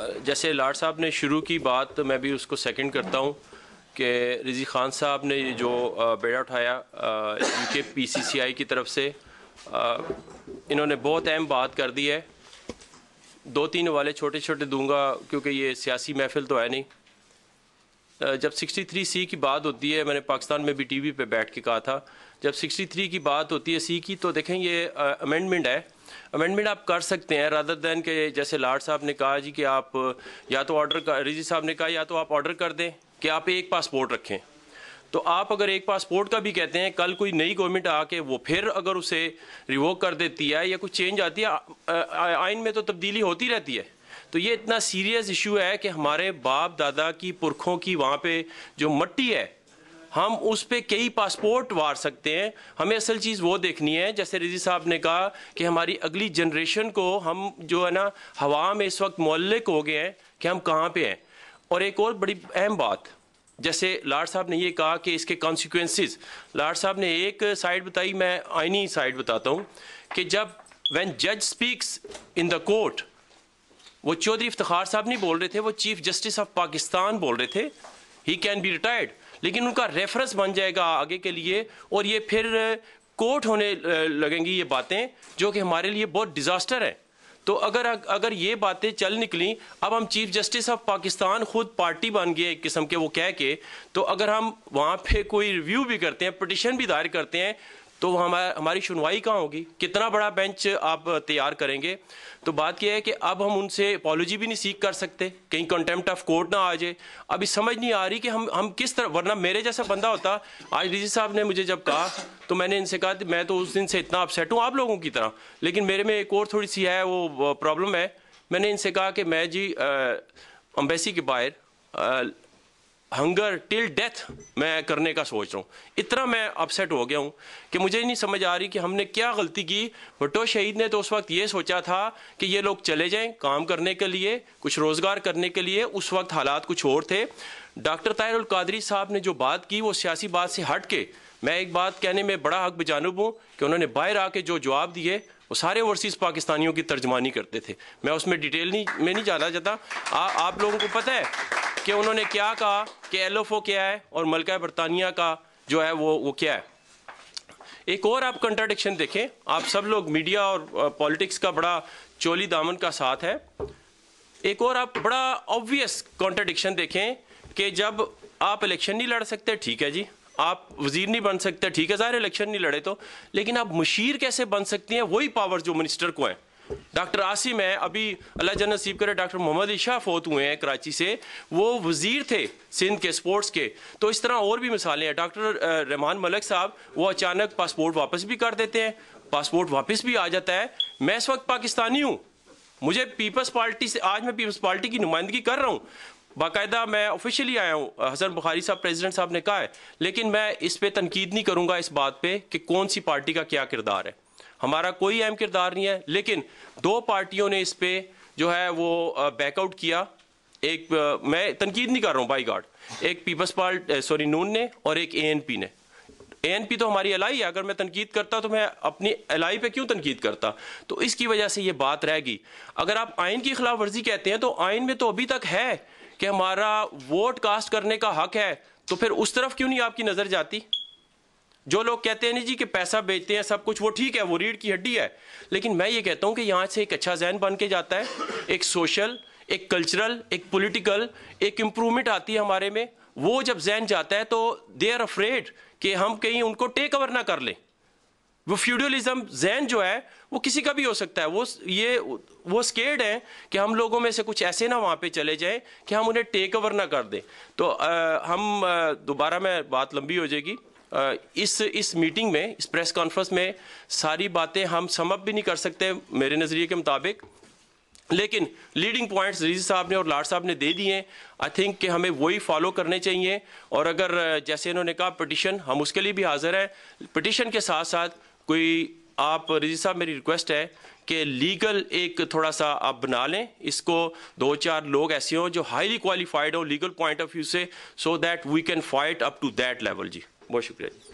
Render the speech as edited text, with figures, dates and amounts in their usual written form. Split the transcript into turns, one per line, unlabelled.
जैसे लाड साहब ने शुरू की बात, तो मैं भी उसको सेकंड करता हूँ कि रिजी खान साहब ने जो बेड़ा उठाया यूके पीसीसीआई की तरफ से, इन्होंने बहुत अहम बात कर दी है। 2-3 हवाले छोटे छोटे दूंगा क्योंकि ये सियासी महफिल तो है नहीं। जब 63C की बात होती है, मैंने पाकिस्तान में भी टीवी पे बैठ के कहा था, जब 63 की बात होती है सी की, तो देखें ये अमेंडमेंट है। अमेंडमेंट आप कर सकते हैं रादर दैन के जैसे लाड साहब ने कहा जी कि आप या तो ऑर्डर कर, रिजी साहब ने कहा या तो आप ऑर्डर कर दें कि आप एक पासपोर्ट रखें। तो आप अगर एक पासपोर्ट का भी कहते हैं, कल कोई नई गवर्नमेंट आके वो फिर अगर उसे रिवोक कर देती है या कुछ चेंज आती है, आइन में तो तब्दीली होती रहती है। तो ये इतना सीरियस इशू है कि हमारे बाप दादा की पुरखों की वहाँ पे जो मट्टी है, हम उस पे कई पासपोर्ट वार सकते हैं। हमें असल चीज़ वो देखनी है, जैसे रिजी साहब ने कहा कि हमारी अगली जनरेशन को हम जो है ना हवा में इस वक्त मुअल्लिक हो गए हैं कि हम कहाँ पे हैं। और एक और बड़ी अहम बात, जैसे लाड साहब ने ये कहा कि इसके कॉन्सिक्वेंसेस, लाड साहब ने एक साइड बताई, मैं आईनी साइड बताता हूँ कि जब व्हेन जज स्पीक्स इन द कोर्ट, वो चौधरी इफ्तिखार साहब नहीं बोल रहे थे, वो चीफ जस्टिस ऑफ पाकिस्तान बोल रहे थे। ही कैन बी रिटायर्ड, लेकिन उनका रेफरेंस बन जाएगा आगे के लिए, और ये फिर कोर्ट होने लगेंगी ये बातें जो कि हमारे लिए बहुत डिजास्टर है। तो अगर ये बातें चल निकली, अब हम चीफ जस्टिस ऑफ पाकिस्तान खुद पार्टी बन गए एक किस्म के वो कह के, तो अगर हम वहाँ पे कोई रिव्यू भी करते हैं, पिटिशन भी दायर करते हैं, तो हमारी सुनवाई कहाँ होगी? कितना बड़ा बेंच आप तैयार करेंगे? तो बात यह है कि अब हम उनसे अपॉलोजी भी नहीं सीख कर सकते, कहीं कंटेम्प्ट ऑफ कोर्ट ना आ जाए। अभी समझ नहीं आ रही कि हम किस तरह, वरना मेरे जैसा बंदा होता, आज रिजी साहब ने मुझे जब कहा तो मैंने इनसे कहा, मैं तो उस दिन से इतना अपसेट हूँ आप लोगों की तरह, लेकिन मेरे में एक और थोड़ी सी है वो प्रॉब्लम है। मैंने इनसे कहा कि मैं जी एम्बेसी के बाहर हंगर टिल डेथ मैं करने का सोच रहा हूँ। इतना मैं अपसेट हो गया हूँ कि मुझे नहीं समझ आ रही कि हमने क्या गलती की। भुट्टो शहीद ने तो उस वक्त ये सोचा था कि ये लोग चले जाएं काम करने के लिए, कुछ रोज़गार करने के लिए, उस वक्त हालात कुछ और थे। डॉक्टर ताहिर कादरी साहब ने जो बात की वो सियासी बात से हट के, मैं एक बात कहने में बड़ा हक बजानुब हूँ कि उन्होंने बाहर आके जो जवाब दिए वो सारे ओवरसीज़ पाकिस्तानियों की तर्जमानी करते थे। मैं उसमें डिटेल में नहीं जाना चाहता। आप लोगों को पता है कि उन्होंने क्या कहा कि LFO क्या है और मलका बरतानिया का जो है वो क्या है। एक और आप कंट्राडिक्शन देखें, आप सब लोग मीडिया और पॉलिटिक्स का बड़ा चोली दामन का साथ है। एक और आप बड़ा ऑब्वियस कॉन्ट्राडिक्शन देखें कि जब आप इलेक्शन नहीं लड़ सकते, ठीक है जी, आप वजीर नहीं बन सकते, ठीक है, ज़ाहिर इलेक्शन नहीं लड़े तो, लेकिन आप मुशीर कैसे बन सकती हैं? वही पावर जो मिनिस्टर को है। डॉक्टर आसिम है, अभी अल्लाह जन्नत नसीब करे, डॉक्टर मोहम्मद अली शाह फोत हुए हैं कराची से, वो वजीर थे सिंध के स्पोर्ट्स के। तो इस तरह और भी मिसालें हैं। डॉक्टर रहमान मलिक साहब, वो अचानक पासपोर्ट वापस भी कर देते हैं, पासपोर्ट वापस भी आ जाता है। मैं इस वक्त पाकिस्तानी हूँ, मुझे पीपल्स पार्टी से, आज मैं पीपल्स पार्टी की नुमाइंदगी कर रहा हूँ, बाकायदा मैं ऑफिशियली आया हूँ, हसन बुखारी साहब प्रेसिडेंट साहब ने कहा है, लेकिन मैं इस पे तनकीद नहीं करूँगा इस बात पे कि कौन सी पार्टी का क्या किरदार है। हमारा कोई अहम किरदार नहीं है, लेकिन 2 पार्टियों ने इस पे जो है वो बैकआउट किया। एक मैं तनकीद नहीं कर रहा हूँ बाई गॉड, एक पीपल्स पार्टी नून ने और एक ANP ने। ANP तो हमारी एलाई है, अगर मैं तनकीद करता तो मैं अपनी एलाई पे क्यों तनकीद करता? तो इसकी वजह से ये बात रहेगी। अगर आप आइन की खिलाफ वर्जी कहते हैं तो आइन में तो अभी तक है कि हमारा वोट कास्ट करने का हक है, तो फिर उस तरफ क्यों नहीं आपकी नजर जाती? जो लोग कहते हैं नहीं जी कि पैसा बेचते हैं सब कुछ, वो ठीक है, वो रीढ़ की हड्डी है, लेकिन मैं ये कहता हूं कि यहाँ से एक अच्छा जहन बन के जाता है, एक सोशल, एक कल्चरल, एक पॉलिटिकल, एक इम्प्रूवमेंट आती है हमारे में। वो जब जहन जाता है तो दे आर अफ्रेड कि हम कहीं उनको टेक ओवर ना कर लें। वो फ्यूडलिज्म जहन जो है वो किसी का भी हो सकता है, वो स्केर्ड हैं कि हम लोगों में से कुछ ऐसे ना वहाँ पे चले जाएं कि हम उन्हें टेक ओवर ना कर दें। तो हम दोबारा में बात लंबी हो जाएगी। इस मीटिंग में, इस प्रेस कॉन्फ्रेंस में सारी बातें हम सम अप भी नहीं कर सकते मेरे नज़रिए के मुताबिक, लेकिन लीडिंग पॉइंट्स रिजी साहब ने और लाड साहब ने दे दिए हैं। आई थिंक कि हमें वही फॉलो करने चाहिए। और अगर जैसे इन्होंने कहा पिटिशन, हम उसके लिए भी हाजिर हैं। पिटिशन के साथ साथ कोई आप रिजी साहब, मेरी रिक्वेस्ट है कि लीगल एक थोड़ा सा आप बना लें इसको, 2-4 लोग ऐसे हों जो हाईली क्वालिफाइड हो लीगल पॉइंट ऑफ व्यू से, so that we can fight up to that level. जी बहुत शुक्रिया जी।